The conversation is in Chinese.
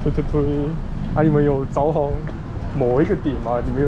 对对对，啊，你们有找好某一个点吗？你们有